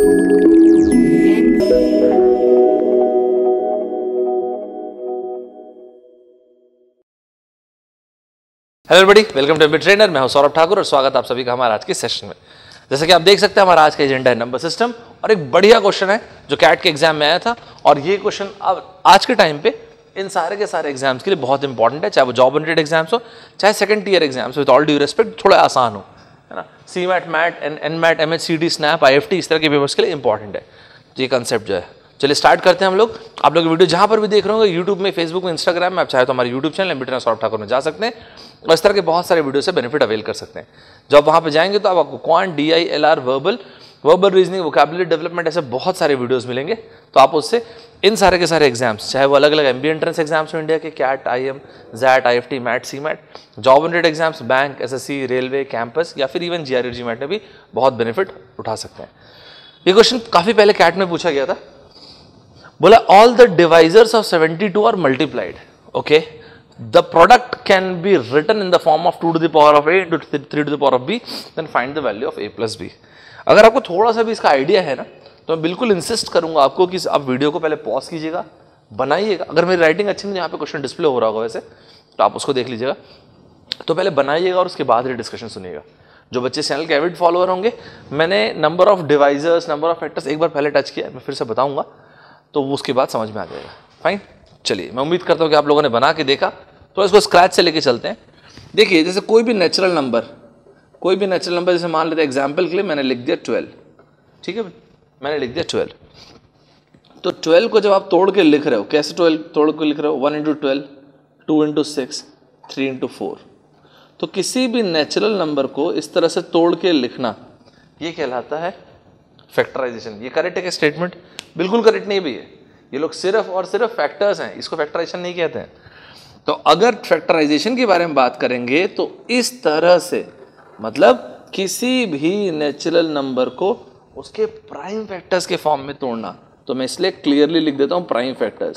Hello everybody, welcome to MBA trainer. मैं हूं सौरभ ठाकुर और स्वागत आप सभी का हमारा आज के सेशन में। जैसे कि आप देख सकते हैं, हमारा आज का एजेंडा है नंबर सिस्टम और एक बढ़िया क्वेश्चन है जो कैट के एग्जाम में आया था। और ये क्वेश्चन अब आज के टाइम पे इन सारे के सारे एग्जाम्स के लिए बहुत इंपॉर्टेंट है, चाहे वो जॉब ओरिएंटेड एग्जाम्स हो, चाहे second year exams, with all due respect थोड़ा आसान हो, है ना। CMAT, MAT, NMAT, MHCD, SNAP, IFT, इस तरह के पेपर्स के लिए इंपॉर्टेंट है ये कंसेप्ट जो है। चलिए स्टार्ट करते हैं हम लोग। आप लोग वीडियो जहां पर भी देख रहे होंगे, यूट्यूब में, फेसबुक में, इंस्टाग्राम में, आप चाहे तो हमारे YouTube channel MBA trainer Saurabh Thakur में जा सकते हैं और इस तरह के बहुत सारे वीडियो से बेनिफिट अवेल कर सकते हैं। जब वहां पे जाएंगे तो आपको quant, DI, LR, verbal reasoning, vocabulary development, ऐसे बहुत सारे वीडियोस मिलेंगे। तो आप उससे इन सारे के सारे एग्जाम्स, चाहे वो अलग अलग MBA एंट्रेंस एग्जाम्स हो इंडिया के, CAT, IM, ZAT, IFT, MAT, CMAT, job oriented exams, bank, SSC, railway, campus या फिर इवन GRE, GMAT में भी बहुत बेनिफिट उठा सकते हैं। ये क्वेश्चन काफी पहले कैट में पूछा गया था। बोला all the divisors of 72 are multiplied, okay, the product can be written in the form of 2 to the power of A into 3 to the power of B, then find the value of A plus B। अगर आपको थोड़ा सा भी इसका idea है ना, तो मैं बिल्कुल इंसिस्ट करूंगा आपको कि आप वीडियो को पहले पॉज कीजिएगा, बनाइएगा। अगर मेरी राइटिंग अच्छी नहीं, यहाँ पे क्वेश्चन डिस्प्ले हो रहा होगा वैसे, तो आप उसको देख लीजिएगा। तो पहले बनाइएगा और उसके बाद ये डिस्कशन सुनिएगा। जो बच्चे चैनल के एविड फॉलोअर होंगे, मैंने number of divisors, number of factors एक बार पहले टच किया, मैं फिर से बताऊंगा, तो वो उसके बाद समझ में आ जाएगा। फाइन, चलिए मैं उम्मीद करता हूँ कि आप लोगों ने बना के देखा। तो इसको स्क्रैच से लेके चलते हैं। देखिए, जैसे कोई भी नेचुरल नंबर, जैसे मान लेते हैं एग्जाम्पल के लिए मैंने लिख दिया 12, ठीक है, मैंने लिख दिया 12। तो 12 को जब आप तोड़ के लिख रहे हो, कैसे 12 तोड़ के लिख रहे हो? 1 into 12, 2 into 6, 3 into 4। तो किसी भी नेचुरल नंबर को इस तरह से तोड़ के लिखना, ये कहलाता है फैक्टराइजेशन। ये करेक्ट है क्या स्टेटमेंट? बिल्कुल करेक्ट नहीं भी है। ये लोग सिर्फ और सिर्फ फैक्टर्स हैं, इसको फैक्टराइजेशन नहीं कहते हैं। तो अगर फैक्टराइजेशन के बारे में बात करेंगे तो इस तरह से, मतलब किसी भी नेचुरल नंबर को उसके प्राइम फैक्टर्स के फॉर्म में तोड़ना। तो मैं इसलिए क्लियरली लिख देता हूं प्राइम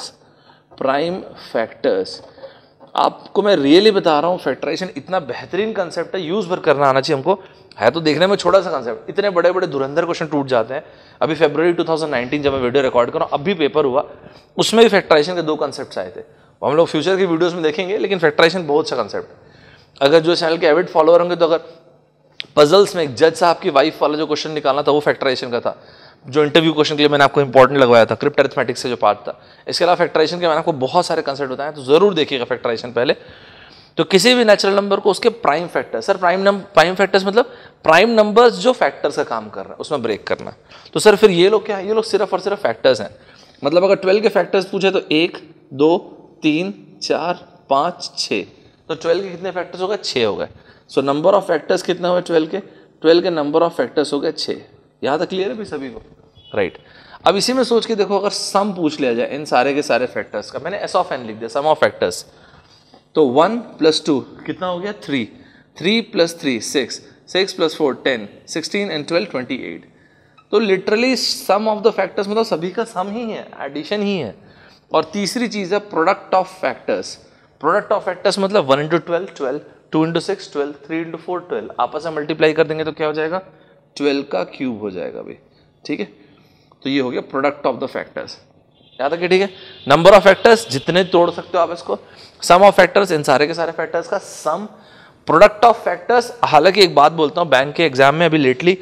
फैक्टर्स। आपको मैं रियली बता रहा हूं, फैक्टराइजेशन इतना बेहतरीन कंसेप्ट है, यूज भर करना आना चाहिए हमको। है तो देखने में छोटा सा कंसेप्ट, इतने बड़े बड़े धुरंधर क्वेश्चन टूट जाते हैं। अभी फरवरी 2019 जब मैं वीडियो रिकॉर्ड कर रहा हूं, अभी पेपर हुआ, उसमें भी फैक्टराइजेशन के 2 कंसेप्ट्स आए थे। हम लोग फ्यूचर की वीडियोस में देखेंगे, लेकिन फैक्टराइजेशन बहुत अच्छा कंसेप्ट है। अगर जो चैनल के एविड फॉलोअर होंगे, तो अगर पजल्स में एक जज साहब की वाइफ वाला जो क्वेश्चन निकालना था, वो फैक्टराइजेशन का था। जो इंटरव्यू क्वेश्चन के लिए मैंने आपको इंपॉर्टेंट लगवाया था, क्रिप्ट अरिथमेटिक्स से जो पार्ट था। इसके अलावा फैक्टराइजेशन के मैंने आपको बहुत सारे कंसेप्ट बताए, तो जरूर देखिएगा फैक्टराइजेशन पहले। तो किसी भी नेचुरल नंबर को उसके prime factor, sir prime factors मतलब प्राइम नंबर्स जो फैक्टर्स का काम कर रहा है उसमें ब्रेक करना। तो सर फिर ये लोग क्या है? ये लोग सिर्फ और सिर्फ फैक्टर्स हैं। मतलब अगर 12 के फैक्टर्स पूछे तो 1, 2, 3, 4, 5, 6। तो 12 के कितने फैक्टर्स हो गए? 6 हो गए। सो नंबर ऑफ फैक्टर्स कितने हुए 12 के? 12 के नंबर ऑफ फैक्टर्स हो गए 6। यहाँ तक क्लियर है भी सभी को? राइट। अब इसी में सोच के देखो, अगर सम पूछ लिया जाए इन सारे के सारे फैक्टर्स का, मैंने S of n लिख दिया, सम ऑफ फैक्टर्स। तो 1 + 2 कितना हो गया? 3, 3 + 3 6, 6 + 4 10, 16 and 12 28। तो literally sum of the factors मतलब सभी का सम ही है, एडिशन ही है। और तीसरी चीज है product of factors. Product of factors मतलब 1 into 12 12, 2 into 6 12, 3 into 4 12। आपस में मल्टीप्लाई कर देंगे तो क्या हो जाएगा? 12 का क्यूब हो जाएगा भाई, ठीक है। तो ये हो गया प्रोडक्ट ऑफ द फैक्टर्स। याद रखिए, ठीक है। नंबर ऑफ फैक्टर्स जितने तोड़ सकते हो आप इसको, सम ऑफ फैक्टर्स इन सारे के सारे फैक्टर्स का सम, प्रोडक्ट ऑफ फैक्टर्स। हालांकि एक बात बोलता हूं, बैंक के एग्जाम में अभी लेटली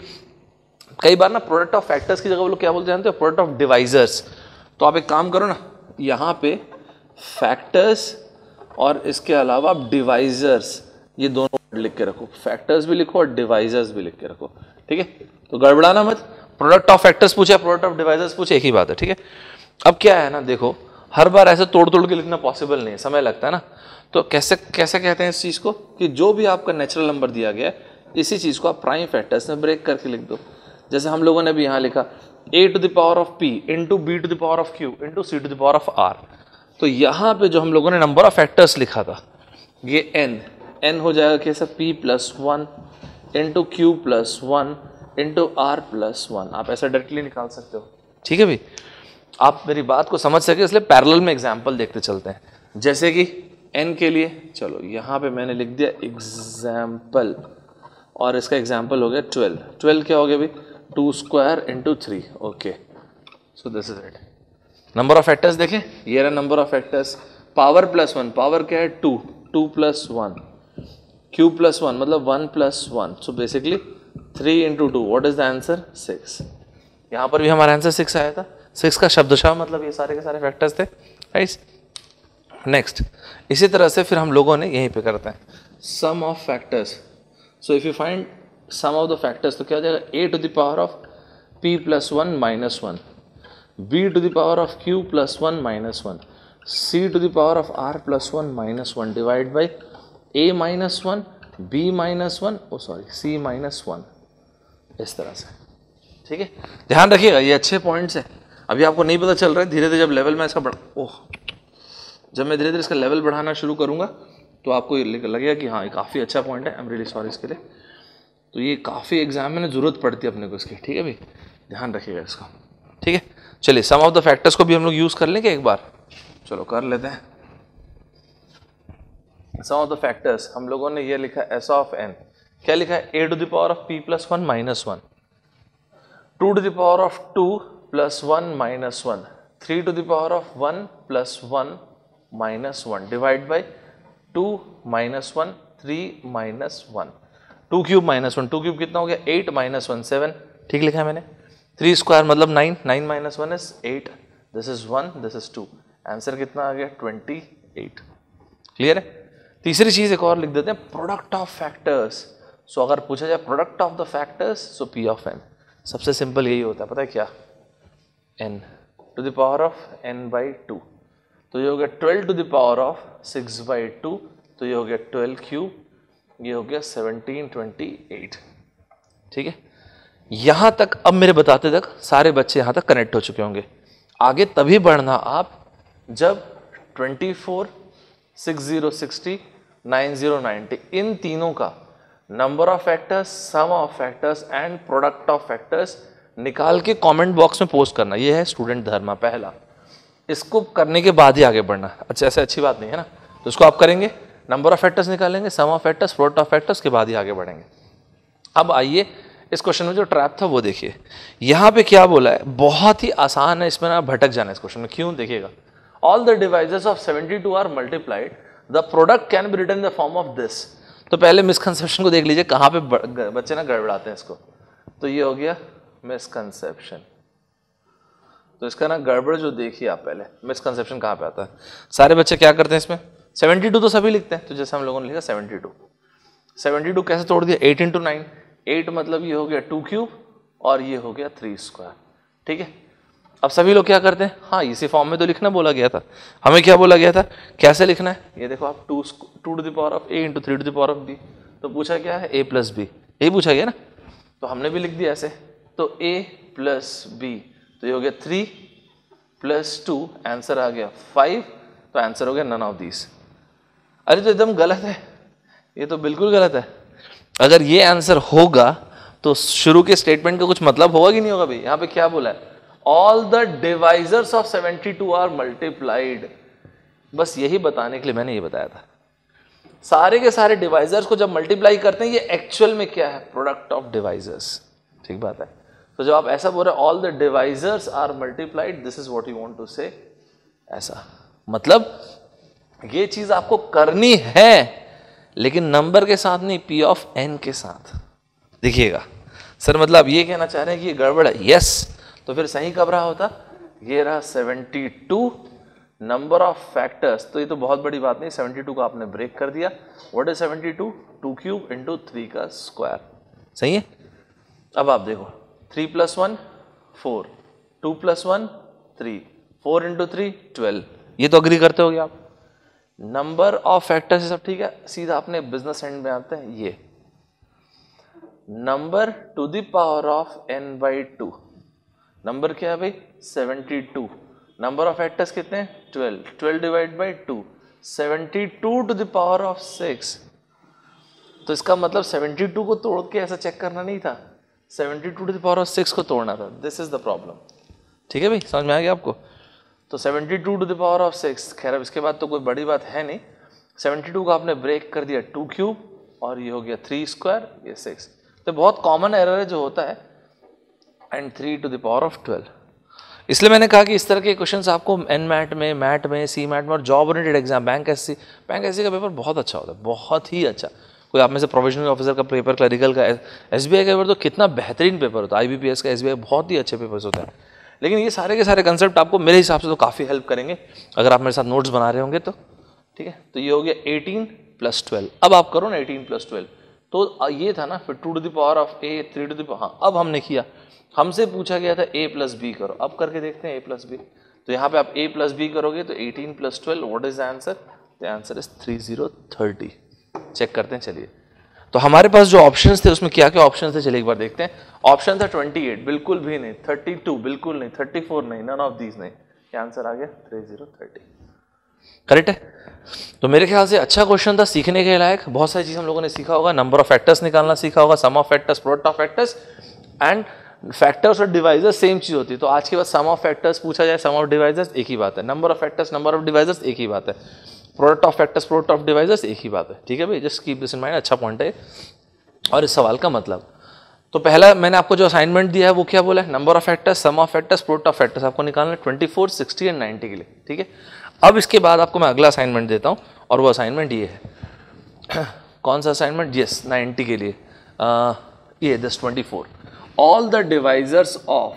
कई बार ना प्रोडक्ट ऑफ फैक्टर्स की जगह वो लोग क्या बोलते जानते हो? Product of divisors. तो आप एक काम करो ना, यहाँ पे फैक्टर्स और इसके अलावा आप डिवाइजर्स, ये दोनों लिख के रखो। फैक्टर्स भी लिखो और डिवाइजर्स भी लिख के रखो, ठीक है। तो गड़बड़ाना मत। प्रोडक्ट ऑफ फैक्टर्स पूछे, प्रोडक्ट ऑफ डिवाइजर्स पूछे, एक ही बात है, ठीक है। अब क्या है ना, देखो हर बार ऐसे तोड़ तोड़ के लिखना पॉसिबल नहीं है, समय लगता है ना। तो कैसे कहते हैं इस चीज को कि जो भी आपका नेचुरल नंबर दिया गया है, इसी चीज को आप प्राइम फैक्टर्स में ब्रेक करके लिख दो। जैसे हम लोगों ने भी यहाँ लिखा a to the power of p into b to the power of q into c to the power of r। तो यहाँ पे जो हम लोगों ने नंबर ऑफ फैक्टर्स लिखा था, ये n हो जाएगा कैसे? p + 1 into q + 1 into r + 1। आप ऐसा डायरेक्टली निकाल सकते हो, ठीक है भाई। आप मेरी बात को समझ सके इसलिए पैरेलल में एग्जाम्पल देखते चलते हैं। जैसे कि n के लिए, चलो यहाँ पे मैंने लिख दिया एग्जाम्पल, और इसका एग्जाम्पल हो गया 12। 12 क्या हो गया भाई? 2 square into 3. Okay, so this is it. Number of factors देखें, ये रहा number of factors. Power plus 1, power क्या है 2, 2 प्लस 1, क्यूब प्लस 1 मतलब 1 plus 1. So basically 3 into 2, what is the answer 6. यहाँ पर भी हमारा आंसर 6 आया था. 6 का शब्दशः मतलब ये सारे के सारे फैक्टर्स थे. राइट. नेक्स्ट, इसी तरह से फिर हम लोगों ने यहीं पे करते हैं sum of factors. So if you find sum of the factors तो क्या हो जाएगा, a to the power of p plus 1 minus 1, b to the power of q plus 1 minus 1, c to the power of r plus 1 minus 1 divide by a minus 1, b minus 1, c minus 1. इस तरह से. ठीक है, ध्यान रखिएगा ये अच्छे points हैं. अभी आपको नहीं पता चल रहा है, धीरे धीरे जब लेवल में इसका जब मैं धीरे धीरे इसका लेवल बढ़ाना शुरू करूंगा तो आपको ये लगेगा कि हाँ ये काफ़ी अच्छा पॉइंट है. आई एम रियली सॉरी इसके लिए. तो ये काफ़ी एग्जाम में ज़रूरत पड़ती है अपने को इसकी. ठीक है भाई, ध्यान रखिएगा इसका. ठीक है, चलिए सम ऑफ द फैक्टर्स को भी हम लोग यूज़ कर लेंगे एक बार. चलो कर लेते हैं. सम ऑफ द फैक्टर्स हम लोगों ने ये लिखा एस ऑफ एन. क्या लिखा है, a to the power of p plus 1 minus 1, 2 to the power of 2 plus 1 minus 1, 3 to the power of 1 plus 1 minus 1 divide by 2 minus 1, 3 minus 1, 2 cube minus 1, 2 cube कितना हो गया 8 माइनस 1 7. ठीक लिखा है मैंने. 3 स्क्वायर मतलब 9, 9 minus 1 is 8, this is 1, this is 2. Answer कितना आ गया 28. क्लियर है. तीसरी चीज एक और लिख देते हैं, प्रोडक्ट ऑफ फैक्टर्स. सो अगर पूछा जाए product of the factors, so P of N. सबसे सिंपल यही होता है, पता है क्या, n to the power of n by 2. तो ये हो गया 12 to the power of 6 by 2. तो ये हो गया 12 क्यूब, ये हो गया 1728. ठीक है, यहां तक अब मेरे बताते तक सारे बच्चे यहां तक कनेक्ट हो चुके होंगे. आगे तभी बढ़ना आप जब 24, 60, 60, 90, 90 इन तीनों का number of factors, sum of factors and product of factors निकाल के कमेंट बॉक्स में पोस्ट करना. ये है स्टूडेंट धर्मा पहला. इसको करने के बाद ही आगे बढ़ना. अच्छा, ऐसे अच्छी बात नहीं है ना. तो इसको आप करेंगे, नंबर ऑफ फैक्टर्स निकालेंगे, sum of factors, product of factors के बाद ही आगे बढ़ेंगे. अब आइए इस क्वेश्चन में जो ट्रैप था वो देखिए. यहाँ पे क्या बोला है, बहुत ही आसान है, इसमें ना भटक जाना है इस क्वेश्चन में. क्यों, देखिएगा. All the devices of 72 are multiplied, the product can be written in the form of this. तो पहले मिसकंसेप्शन को देख लीजिए, कहाँ पे बच्चे ना गड़बड़ाते हैं इसको. तो ये हो गया मिसकंसेप्शन. तो इसका ना गड़बड़ जो देखिए आप, पहले मिसकंसेप्शन कहाँ पे आता है. सारे बच्चे क्या करते हैं इसमें, 72 तो सभी लिखते हैं. तो जैसे हम लोगों ने लिखा 72 कैसे तोड़ दिया, 8 इंटू 9. 8 मतलब ये हो गया 2 क्यूब और ये हो गया 3 स्क्वायर. ठीक है, अब सभी लोग क्या करते हैं, हाँ इसी फॉर्म में तो लिखना बोला गया था. हमें क्या बोला गया था, कैसे लिखना है, ये देखो आप 2 to the power of a into 3 to the power of b. तो पूछा क्या है, a प्लस b, यही पूछा गया ना. तो हमने भी लिख दिया ऐसे. तो a प्लस b, तो ये हो गया 3 प्लस 2, आंसर आ गया 5. तो आंसर हो गया नन ऑफ दीज. अरे तो एकदम गलत है, ये तो बिल्कुल गलत है. अगर ये आंसर होगा तो शुरू के स्टेटमेंट का कुछ मतलब होगा कि नहीं होगा भाई. यहाँ पे क्या बोला है, all the divisors of 72 are multiplied. बस यही बताने के लिए मैंने ये बताया था. सारे के सारे डिवाइजर्स को जब मल्टीप्लाई करते हैं, ये एक्चुअल में क्या है, प्रोडक्ट ऑफ डिवाइजर्स. ठीक बात है. तो जब आप ऐसा बोल रहे all the divisors are multiplied, this is what you want to say. ऐसा मतलब ये चीज आपको करनी है, लेकिन नंबर के साथ नहीं, पी ऑफ एन के साथ. देखिएगा सर, मतलब ये कहना चाह रहे हैं कि ये गड़बड़ है. यस, तो फिर सही कब रहा होता, ये रहा 72 नंबर ऑफ फैक्टर्स. तो ये तो बहुत बड़ी बात नहीं, 72 को आपने ब्रेक कर दिया. व्हाट इज 72, 2 क्यूब इंटू 3 का स्क्वायर. सही है. अब आप देखो 3 प्लस 1 4, 2 प्लस 1 3, 4 इंटू 3 12. ये तो अग्री करते होगे आप. नंबर ऑफ फैक्टर्स सब ठीक है. सीधा अपने बिजनेस एंड में आते हैं. ये number to the power of n by 2. Number क्या है भाई, 72. नंबर ऑफ फैक्टर्स कितने हैं, 12. 12 divide by 2, 72 to the power of 6. तो इसका मतलब 72 को तोड़ के ऐसा चेक करना नहीं था, 72 टू द पावर ऑफ 6 को तोड़ना था. This is the problem. ठीक है भाई, समझ में आ गया आपको. तो 72 टू द पावर ऑफ 6. खैर अब इसके बाद तो कोई बड़ी बात है नहीं. 72 को आपने ब्रेक कर दिया 2 क्यूब और ये हो गया 3 स्क्वायर, ये 6. तो बहुत कॉमन एरर है जो होता है, and 3 to the power of 12। इसलिए मैंने कहा कि इस तरह के क्वेश्चंस आपको मैट में सी मैट में और job oriented exam bank SC का पेपर बहुत अच्छा होता है, बहुत ही अच्छा। कोई आप में से प्रोविजनल ऑफिसर का पेपर, क्लरिकल का, एसबीआई का पेपर तो कितना बेहतरीन पेपर होता है, आईबीपीएस का, एसबीआई बहुत ही अच्छे पेपर्स होते हैं। लेकिन ये सारे के सारे कंसेप्ट आपको मेरे हिसाब से तो काफ़ी हेल्प करेंगे अगर आप मेरे साथ नोट्स बना रहे होंगे तो। ठीक है, तो ये हो गया 18 + 12। अब आप करो ना 18 + 12, तो ये था ना फिर 2 to the power of a 3 to the power, हाँ अब हमने किया, हमसे पूछा गया था a + b करो, अब करके देखते हैं a + b। तो यहाँ पे आप a + b करोगे तो 18 + 12, what is the answer? The answer is 3030। Check करते हैं, चलिए। तो हमारे पास जो ऑप्शंस थे उसमें क्या क्या ऑप्शंस थे, चलिए एक बार देखते हैं। ऑप्शन था 28, बिल्कुल भी नहीं, 32 बिल्कुल नहीं, 34 नहीं, नन ऑफ दीज नहीं। क्या आंसर आ गया? 3030। करेक्ट है। तो मेरे ख्याल से अच्छा क्वेश्चन था, सीखने के लायक। बहुत सारी चीज हम लोगों ने सीखा होगा, नंबर ऑफ फैक्टर्स निकालना सीखा होगा, sum of factors, product of factors, and factors और डिवाइजर्स सेम चीज होती है। तो आज के बाद सम ऑफ फैक्टर्स पूछा जाए, सम ऑफ डिवाइजर्स एक ही बात है, number of factors, number of divisors एक ही बात है, product of factors, product of divisors एक ही बात है। ठीक है भाई, just keep this in mind, अच्छा पॉइंट है। और इस सवाल का मतलब, तो पहला मैंने आपको जो असाइनमेंट दिया है वो क्या बोला है? Number of factors, sum of factors, product of factors आपको निकालना है 24, 60 एंड 90 के लिए। ठीक है, अब इसके बाद आपको मैं अगला असाइनमेंट देता हूं, और वो असाइनमेंट ये है। कौन सा असाइनमेंट? यस, 90 के लिए ये this 24, all the divisors of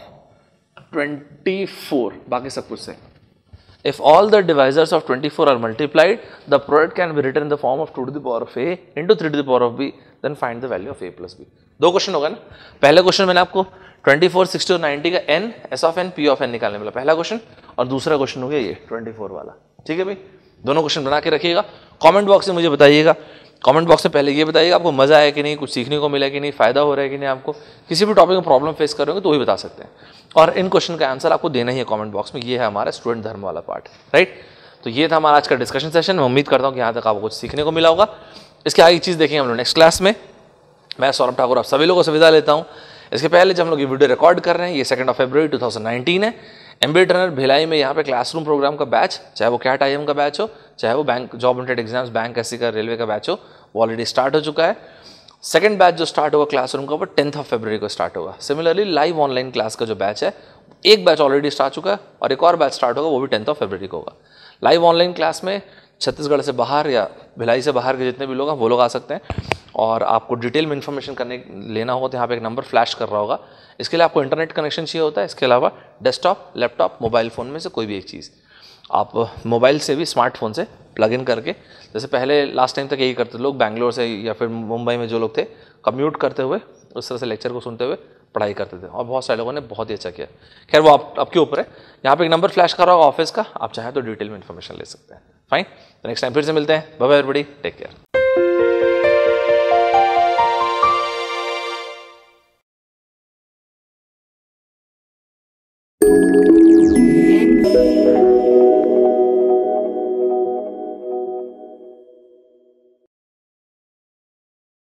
24, बाकी सब कुछ से। If all the divisors of 24 are multiplied, the product can be written in the form of 2 to the power of a into 3 to the power of b, then find the value of a plus b। दो question होगा ना। पहले question मैंने आपको 24, 60 और 90 का n, s of n, p of n निकालने वाला पहला क्वेश्चन, और दूसरा क्वेश्चन हो गया ये 24 वाला। ठीक है भाई, दोनों क्वेश्चन बना के रखिएगा, कमेंट बॉक्स में मुझे बताइएगा। कमेंट बॉक्स में पहले ये बताइएगा आपको मजा आया कि नहीं, कुछ सीखने को मिला कि नहीं, फायदा हो रहा है कि नहीं, आपको किसी भी टॉपिक में प्रॉब्लम फेस कर रहे हो तो वही बता सकते हैं, और इन क्वेश्चन का आंसर आपको देना ही है कमेंट बॉक्स में। ये है हमारा स्टूडेंट धर्म वाला पार्ट, राइट। तो ये था हमारा आज का डिस्कशन सेशन। मैं उम्मीद करता हूँ कि यहाँ तक आपको कुछ सीखने को मिला होगा। इसके आगे चीज़ देखेंगे हम लोग नेक्स्ट क्लास में। मैं सौरभ ठाकुर आप सभी लोगों से विदा लेता हूँ। इसके पहले जब हम लोग ये वीडियो रिकॉर्ड कर रहे हैं, ये 2 फरवरी 2019 है। एमबीए ट्रेनर भिलाई में यहाँ पे क्लासरूम प्रोग्राम का बैच, चाहे वो कैट आईएम का बैच हो, चाहे वो bank job oriented exams, bank SC का, रेलवे का बैच हो, वो ऑलरेडी स्टार्ट हो चुका है। सेकंड बैच जो स्टार्ट होगा क्लासरूम का वो 10 फरवरी को स्टार्ट होगा। सिमिलरली लाइव ऑनलाइन क्लास का जो बैच है, एक बैच ऑलरेडी स्टार्ट चुका है और एक और बैच स्टार्ट होगा, वो भी 10 फरवरी को होगा। लाइव ऑनलाइन क्लास में छत्तीसगढ़ से बाहर या भिलाई से बाहर के जितने भी लोग हैं वो लोग आ सकते हैं, और आपको डिटेल में इन्फॉर्मेशन लेना होगा तो यहाँ पे एक नंबर फ्लैश कर रहा होगा। इसके लिए आपको इंटरनेट कनेक्शन चाहिए होता है। इसके अलावा डेस्कटॉप, लैपटॉप, मोबाइल फ़ोन में से कोई भी एक चीज़, आप मोबाइल से भी स्मार्टफोन से प्लग इन करके, जैसे पहले लास्ट टाइम तक यही करते लोग, बैंगलोर से या फिर मुंबई में जो लोग थे, कम्यूट करते हुए उस तरह से लेक्चर को सुनते हुए पढ़ाई करते थे, और बहुत सारे लोगों ने बहुत ही अच्छा किया। खैर वो आपके ऊपर है। यहाँ पे एक नंबर फ्लैश कर रहा होगा ऑफिस का, आप चाहें तो डिटेल में इन्फॉर्मेशन ले सकते हैं। फाइन, तो नेक्स्ट टाइम फिर से मिलते हैं। Bye bye everybody, take care.